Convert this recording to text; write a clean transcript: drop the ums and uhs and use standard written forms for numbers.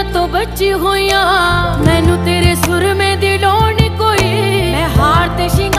तो बची हुई मैनू तेरे सुरमे दी लोड़ नहीं कोई। मैं हार ते